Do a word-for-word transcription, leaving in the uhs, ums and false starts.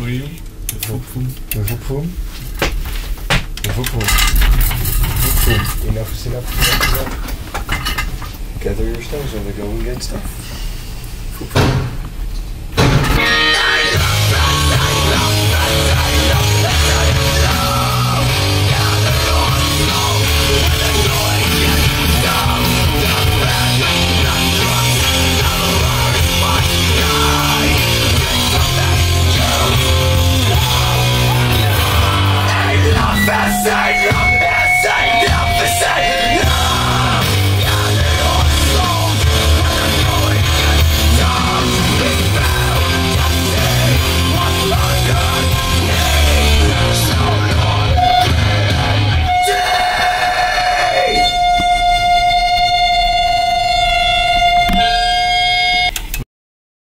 for you. The Vupum. The Vupum. The Vupum. Vupum. Enough is enough, enough, enough. Gather your stones and we go and get stuff. Vupum.